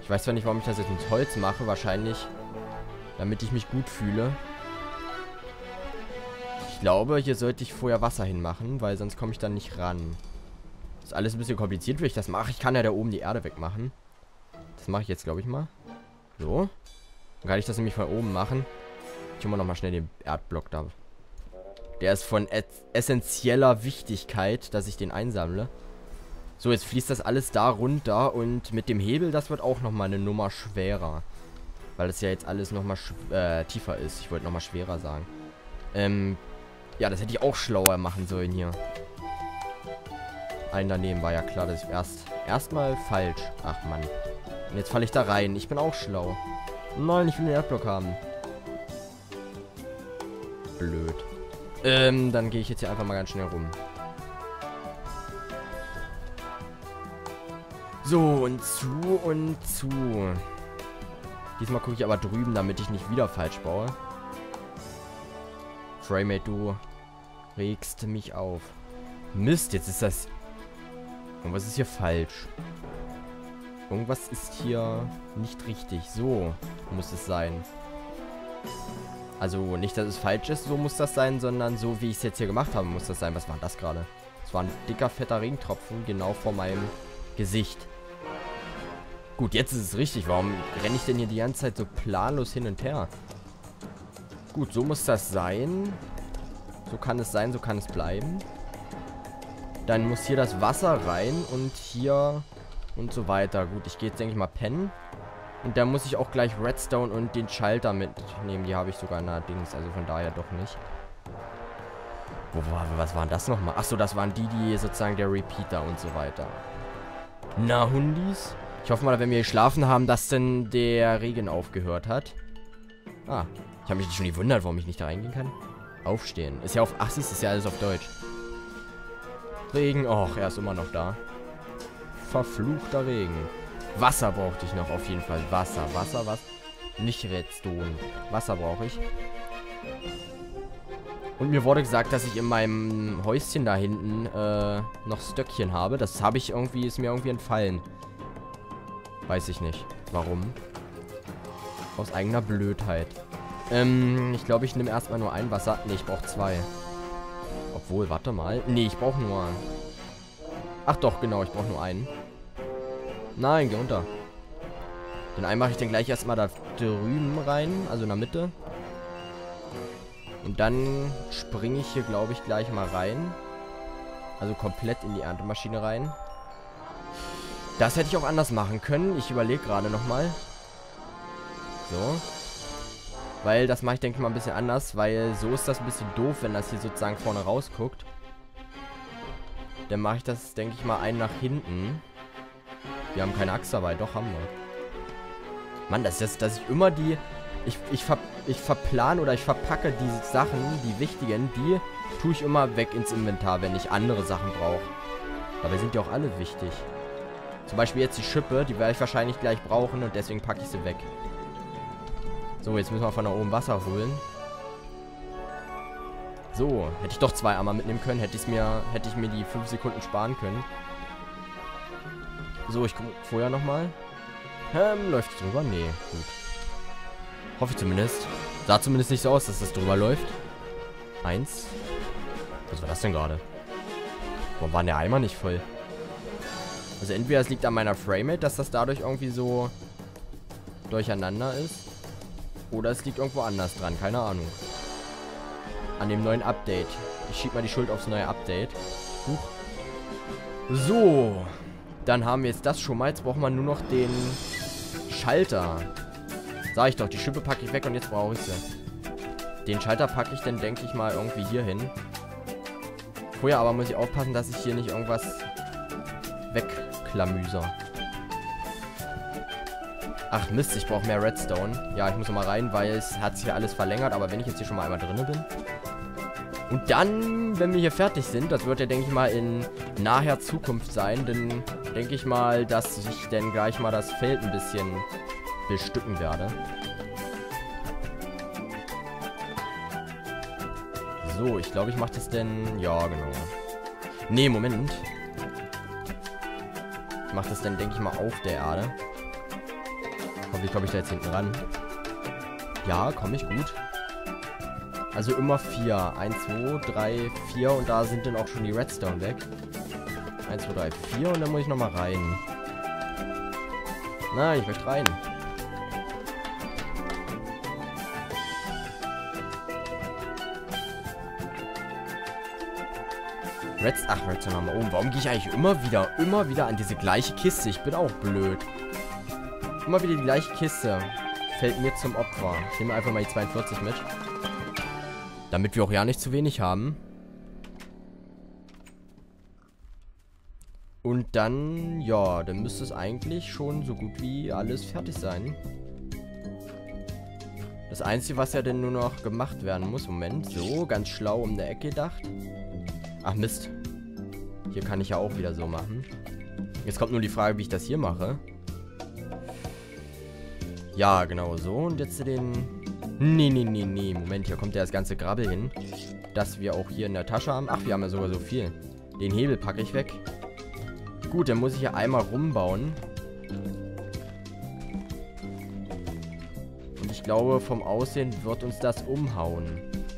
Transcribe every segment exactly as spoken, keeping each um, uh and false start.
Ich weiß zwar nicht, warum ich das jetzt mit Holz mache. Wahrscheinlich, damit ich mich gut fühle. Ich glaube, hier sollte ich vorher Wasser hinmachen, weil sonst komme ich dann nicht ran. Das ist alles ein bisschen kompliziert, wie ich das mache. Ich kann ja da oben die Erde wegmachen. Das mache ich jetzt, glaube ich, mal. So. Dann kann ich das nämlich von oben machen. Ich hole mal nochmal schnell den Erdblock da. Der ist von essentieller Wichtigkeit, dass ich den einsammle. So, jetzt fließt das alles da runter. Und mit dem Hebel, das wird auch nochmal eine Nummer schwerer. Weil das ja jetzt alles nochmal äh, tiefer ist. Ich wollte nochmal schwerer sagen. Ähm, ja, das hätte ich auch schlauer machen sollen hier. Ein daneben war ja klar, dass ich erst erstmal falsch. Ach Mann. Und jetzt falle ich da rein. Ich bin auch schlau. Nein, ich will den Erdblock haben. Blöd. Ähm, dann gehe ich jetzt hier einfach mal ganz schnell rum. So, und zu und zu. Diesmal gucke ich aber drüben, damit ich nicht wieder falsch baue. Fraymate, du regst mich auf. Mist, jetzt ist das... Irgendwas ist hier falsch. Irgendwas ist hier nicht richtig. So muss es sein. Also nicht, dass es falsch ist, so muss das sein, sondern so, wie ich es jetzt hier gemacht habe, muss das sein. Was war das gerade? Das war ein dicker, fetter Regentropfen genau vor meinem Gesicht. Gut, jetzt ist es richtig. Warum renne ich denn hier die ganze Zeit so planlos hin und her? Gut, so muss das sein. So kann es sein, so kann es bleiben. Dann muss hier das Wasser rein und hier und so weiter. Gut, ich gehe jetzt, denke ich mal, pennen. Und dann muss ich auch gleich Redstone und den Schalter mitnehmen. Die habe ich sogar allerdings, also von daher doch nicht. Wo war, was waren das nochmal? Achso, das waren die, die sozusagen der Repeater und so weiter. Na, Hundis? Ich hoffe mal, wenn wir geschlafen haben, dass denn der Regen aufgehört hat. Ah, ich habe mich schon gewundert, warum ich nicht da reingehen kann. Aufstehen. Ist ja auf... Ach, siehst du, ist ja alles auf Deutsch. Regen. Och, er ist immer noch da. Verfluchter Regen. Wasser brauchte ich noch auf jeden Fall. Wasser, Wasser, was? Nicht Redstone. Wasser brauche ich. Und mir wurde gesagt, dass ich in meinem Häuschen da hinten äh, noch Stöckchen habe. Das habe ich irgendwie, ist mir irgendwie entfallen. Weiß ich nicht. Warum? Aus eigener Blödheit. Ähm, ich glaube, ich nehme erstmal nur ein Wasser. Ne, ich brauche zwei. Obwohl, warte mal. Ne, ich brauche nur... Ach doch, genau, ich brauche nur einen. Nein, geh runter. Den einen mache ich dann gleich erstmal da drüben rein, also in der Mitte. Und dann springe ich hier, glaube ich, gleich mal rein. Also komplett in die Erntemaschine rein. Das hätte ich auch anders machen können. Ich überlege gerade nochmal. So. Weil das mache ich, denke ich mal, ein bisschen anders. Weil so ist das ein bisschen doof, wenn das hier sozusagen vorne rausguckt. Dann mache ich das, denke ich mal, einen nach hinten. Wir haben keine Axt dabei. Doch, haben wir. Mann, das ist, dass ich immer die... Ich, ich, ver, ich verplan oder ich verpacke diese Sachen, die wichtigen, die tue ich immer weg ins Inventar, wenn ich andere Sachen brauche. Dabei sind die auch alle wichtig. Zum Beispiel jetzt die Schippe, die werde ich wahrscheinlich gleich brauchen und deswegen packe ich sie weg. So, jetzt müssen wir von da oben Wasser holen. So, hätte ich doch zwei Eimer mitnehmen können, hätte ich mir, hätte ich mir die fünf Sekunden sparen können. So, ich gucke vorher nochmal. Ähm, läuft es drüber? Nee, gut. Hoffe ich zumindest. Sah zumindest nicht so aus, dass das drüber läuft. Eins. Was war das denn gerade? Warum war der Eimer nicht voll? Also entweder es liegt an meiner Framerate, dass das dadurch irgendwie so durcheinander ist. Oder es liegt irgendwo anders dran. Keine Ahnung. An dem neuen Update. Ich schieb mal die Schuld aufs neue Update. Huch. So. Dann haben wir jetzt das schon mal. Jetzt braucht man nur noch den Schalter. Sag ich doch, die Schippe packe ich weg und jetzt brauche ich sie. Den Schalter packe ich dann, denke ich mal, irgendwie hier hin. Vorher aber muss ich aufpassen, dass ich hier nicht irgendwas wegklamüser. Ach Mist, ich brauche mehr Redstone. Ja, ich muss noch mal rein, weil es hat sich ja alles verlängert. Aber wenn ich jetzt hier schon mal einmal drin bin. Und dann, wenn wir hier fertig sind, das wird ja, denke ich mal, in naher Zukunft sein. Dann denke ich mal, dass ich dann gleich mal das Feld ein bisschen bestücken werde. So, ich glaube, ich mache das denn... Ja, genau. Nee, Moment. Ich mache das dann, denke ich mal, auf der Erde. Hoffentlich komme ich da jetzt hinten ran. Ja, komme ich gut. Also immer vier. eins, zwei, drei, vier und da sind dann auch schon die Redstone weg. eins, zwei, drei, vier und dann muss ich nochmal rein. Nein, ich möchte rein. Redstone, ach, Redstone haben wir oben. Warum gehe ich eigentlich immer wieder, immer wieder an diese gleiche Kiste? Ich bin auch blöd. Immer wieder die gleiche Kiste. Fällt mir zum Opfer. Ich nehme einfach mal die zweiundvierzig mit. Damit wir auch ja nicht zu wenig haben. Und dann, ja, dann müsste es eigentlich schon so gut wie alles fertig sein. Das Einzige, was ja denn nur noch gemacht werden muss, Moment, so, ganz schlau um der Ecke gedacht. Ach Mist. Hier kann ich ja auch wieder so machen. Jetzt kommt nur die Frage, wie ich das hier mache. Ja, genau so. Und jetzt den... Nee, nee, nee, nee. Moment, hier kommt ja das ganze Grabbel hin. Das wir auch hier in der Tasche haben. Ach, wir haben ja sogar so viel. Den Hebel packe ich weg. Gut, dann muss ich hier einmal rumbauen. Und ich glaube, vom Aussehen wird uns das umhauen.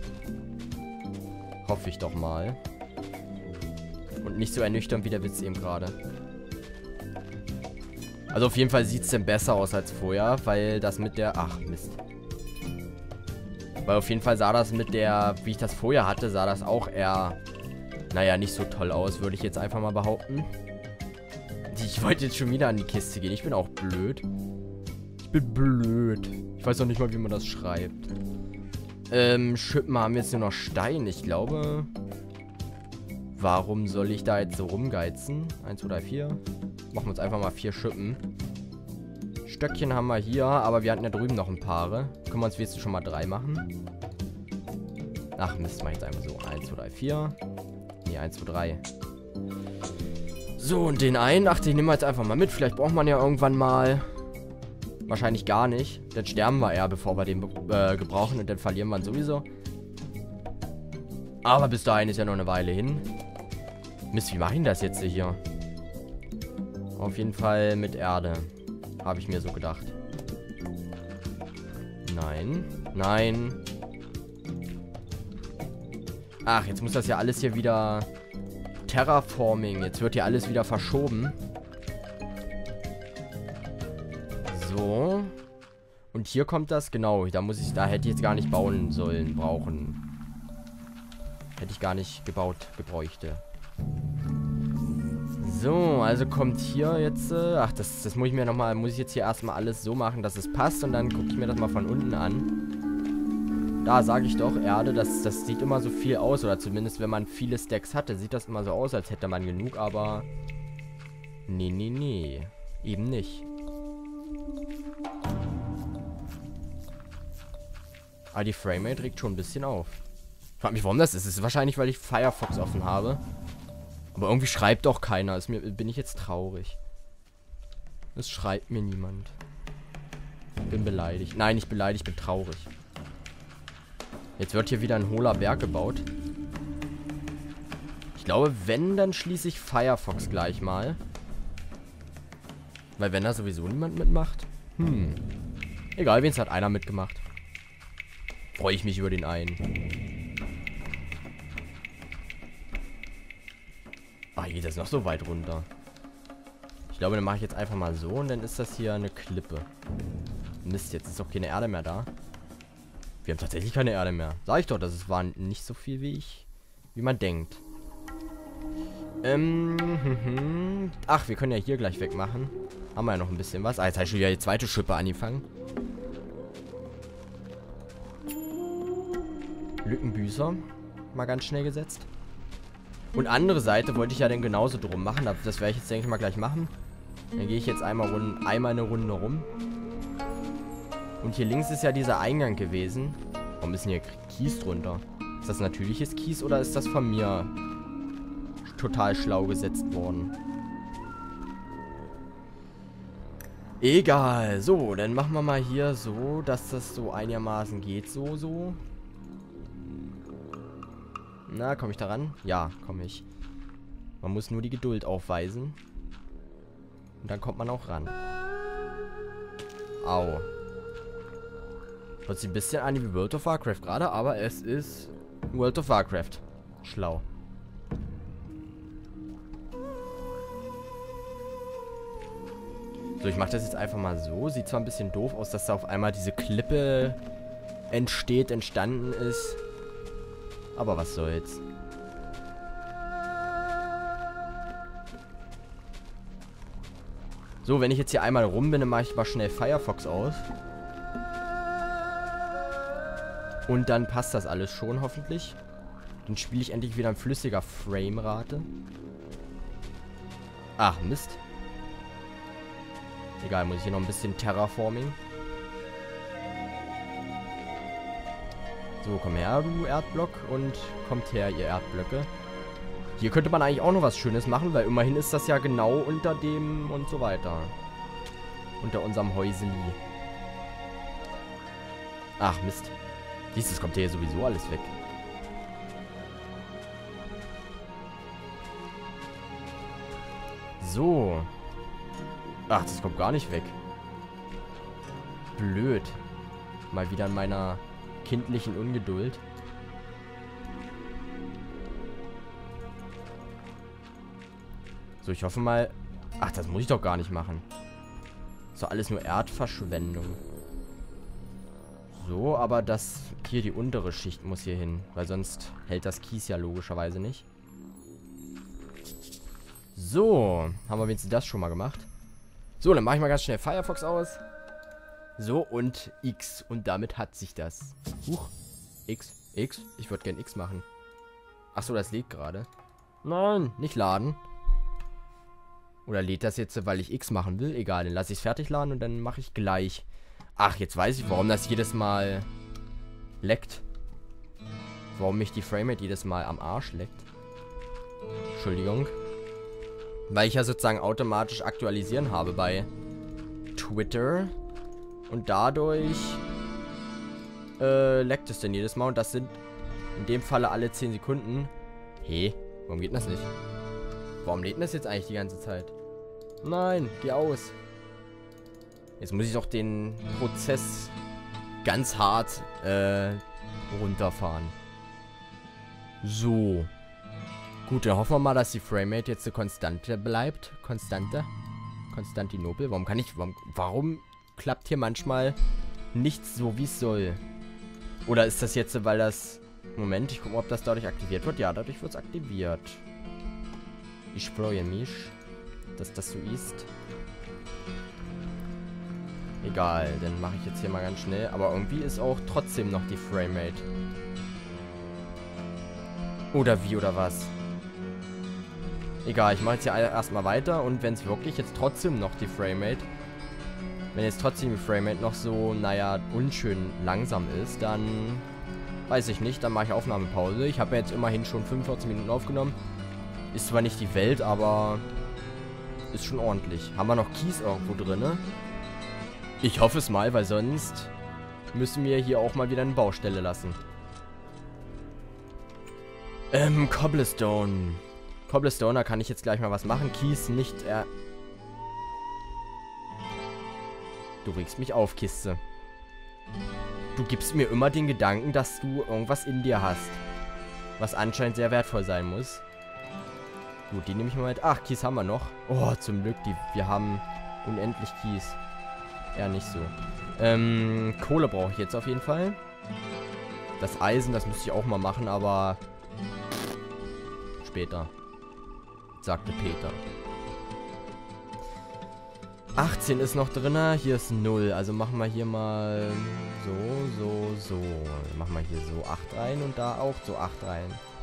Hoffe ich doch mal. Und nicht so ernüchternd wie der Witz eben gerade. Also auf jeden Fall sieht es denn besser aus als vorher, weil das mit der... Ach, Mist. Weil auf jeden Fall sah das mit der... Wie ich das vorher hatte, sah das auch eher... Naja, nicht so toll aus, würde ich jetzt einfach mal behaupten. Ich wollte jetzt schon wieder an die Kiste gehen. Ich bin auch blöd. Ich bin blöd. Ich weiß noch nicht mal, wie man das schreibt. Ähm, Schippen haben jetzt nur noch Stein. Ich glaube... Warum soll ich da jetzt so rumgeizen? eins, zwei, drei, vier. Machen wir uns einfach mal vier Schippen. Stöckchen haben wir hier, aber wir hatten ja drüben noch ein paar. Können wir uns wenigstens schon mal drei machen? Ach Mist, mach ich jetzt einfach so. eins, zwei, drei, vier. Ne, eins, zwei, drei. So, und den einen, ach, den nehmen wir jetzt einfach mal mit. Vielleicht braucht man ja irgendwann mal... Wahrscheinlich gar nicht. Dann sterben wir eher, bevor wir den äh, gebrauchen. Und dann verlieren wir ihn sowieso. Aber bis dahin ist ja noch eine Weile hin. Mist, wie mache ich das jetzt hier? Auf jeden Fall mit Erde. Habe ich mir so gedacht. Nein. Nein. Ach, jetzt muss das ja alles hier wieder... Terraforming. Jetzt wird hier alles wieder verschoben. So. Und hier kommt das, genau. Da muss ich, da hätte ich jetzt gar nicht bauen sollen, brauchen. Hätte ich gar nicht gebaut, gebräuchte. So, also kommt hier jetzt, äh, ach, das, das muss ich mir nochmal, muss ich jetzt hier erstmal alles so machen, dass es passt und dann gucke ich mir das mal von unten an. Da sage ich doch, Erde, das, das sieht immer so viel aus, oder zumindest wenn man viele Stacks hatte, sieht das immer so aus, als hätte man genug, aber nee, nee, nee, eben nicht. Aber die Framerate regt schon ein bisschen auf. Ich frage mich, warum das ist. Es ist wahrscheinlich, weil ich Firefox offen habe. Aber irgendwie schreibt doch keiner. Ist mir, bin ich jetzt traurig. Es schreibt mir niemand. Ich bin beleidigt. Nein, nicht beleidigt, ich bin traurig. Jetzt wird hier wieder ein hohler Berg gebaut. Ich glaube, wenn, dann schließe ich Firefox gleich mal. Weil wenn da sowieso niemand mitmacht. Hm. Egal, wenigstens hat einer mitgemacht. Freue ich mich über den einen. Ah, geht das noch so weit runter? Ich glaube, dann mache ich jetzt einfach mal so und dann ist das hier eine Klippe. Mist, jetzt ist doch keine Erde mehr da. Wir haben tatsächlich keine Erde mehr. Sag ich doch, das war nicht so viel, wie ich, wie man denkt. Ähm, hm, hm. Ach, wir können ja hier gleich wegmachen. Haben wir ja noch ein bisschen was. Ah, jetzt habe ich schon wieder die zweite Schippe angefangen. Lückenbüßer. Mal ganz schnell gesetzt. Und andere Seite wollte ich ja dann genauso drum machen. Das werde ich jetzt, denke ich mal, gleich machen. Dann gehe ich jetzt einmal, rund, einmal eine Runde rum. Und hier links ist ja dieser Eingang gewesen. Warum ist denn hier Kies drunter? Ist das natürliches Kies oder ist das von mir total schlau gesetzt worden? Egal. So, dann machen wir mal hier so, dass das so einigermaßen geht. So, so. Na, komme ich da ran? Ja, komme ich. Man muss nur die Geduld aufweisen. Und dann kommt man auch ran. Au. Hört sich ein bisschen an wie World of Warcraft gerade, aber es ist World of Warcraft. Schlau. So, ich mache das jetzt einfach mal so. Sieht zwar ein bisschen doof aus, dass da auf einmal diese Klippe entsteht, entstanden ist. Aber was soll's. So, wenn ich jetzt hier einmal rum bin, dann mache ich mal schnell Firefox aus. Und dann passt das alles schon, hoffentlich. Dann spiele ich endlich wieder in flüssiger Framerate. Ach, Mist. Egal, muss ich hier noch ein bisschen Terraforming. So, komm her, du Erdblock. Und kommt her, ihr Erdblöcke. Hier könnte man eigentlich auch noch was Schönes machen, weil immerhin ist das ja genau unter dem und so weiter. Unter unserem Häuseli. Ach, Mist. Siehst du, es kommt hier sowieso alles weg. So. Ach, das kommt gar nicht weg. Blöd. Mal wieder in meiner kindlichen Ungeduld. So, ich hoffe mal... Ach, das muss ich doch gar nicht machen. Ist doch alles nur Erdverschwendung. So, aber das... Hier, die untere Schicht muss hier hin. Weil sonst hält das Kies ja logischerweise nicht. So, haben wir wenigstens das schon mal gemacht. So, dann mache ich mal ganz schnell Firefox aus. So, und X. Und damit hat sich das. Huch. X. X. Ich würde gern X machen. Achso, das lädt gerade. Nein, nicht laden. Oder lädt das jetzt, weil ich X machen will? Egal, dann lasse ich es fertig laden und dann mache ich gleich. Ach, jetzt weiß ich, warum das jedes Mal leckt. Warum mich die Framerate jedes Mal am Arsch leckt. Entschuldigung. Weil ich ja sozusagen automatisch aktualisieren habe bei Twitter. Und dadurch äh, leckt es denn jedes Mal. Und das sind in dem Falle alle zehn Sekunden. Hey, warum geht das nicht? Warum lädt das jetzt eigentlich die ganze Zeit? Nein, geh aus. Jetzt muss ich doch den Prozess ganz hart äh, runterfahren. So. Gut, dann hoffen wir mal, dass die Framerate jetzt eine Konstante bleibt. Konstante. Konstantinopel. Warum kann ich... Warum, warum klappt hier manchmal nichts so, wie es soll? Oder ist das jetzt, weil das... Moment, ich gucke mal, ob das dadurch aktiviert wird. Ja, dadurch wird es aktiviert. Ich freue mich, dass das so ist. Egal, dann mache ich jetzt hier mal ganz schnell. Aber irgendwie ist auch trotzdem noch die Framerate. Oder wie, oder was? Egal, ich mache jetzt hier erstmal weiter. Und wenn es wirklich jetzt trotzdem noch die Framerate... Wenn jetzt trotzdem die Framerate noch so, naja, unschön langsam ist, dann... Weiß ich nicht, dann mache ich Aufnahmepause. Ich habe ja jetzt immerhin schon fünfundvierzig Minuten aufgenommen. Ist zwar nicht die Welt, aber... Ist schon ordentlich. Haben wir noch Kies irgendwo drin? Ich hoffe es mal, weil sonst... Müssen wir hier auch mal wieder eine Baustelle lassen. Ähm, Cobblestone. Cobblestone, da kann ich jetzt gleich mal was machen. Kies nicht er... Du regst mich auf, Kiste. Du gibst mir immer den Gedanken, dass du irgendwas in dir hast. Was anscheinend sehr wertvoll sein muss. Gut, die nehme ich mal mit. Ach, Kies haben wir noch. Oh, zum Glück, die, wir haben unendlich Kies. Eher nicht so. Ähm, Kohle brauche ich jetzt auf jeden Fall. Das Eisen, das müsste ich auch mal machen, aber... Später. Sagte Peter. achtzehn ist noch drin, hier ist null. Also machen wir hier mal so, so, so. Machen wir hier so acht rein und da auch so acht rein.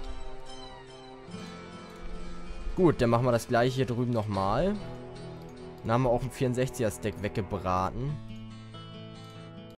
Gut, dann machen wir das gleiche hier drüben nochmal. Dann haben wir auch ein vierundsechziger Stack weggebraten.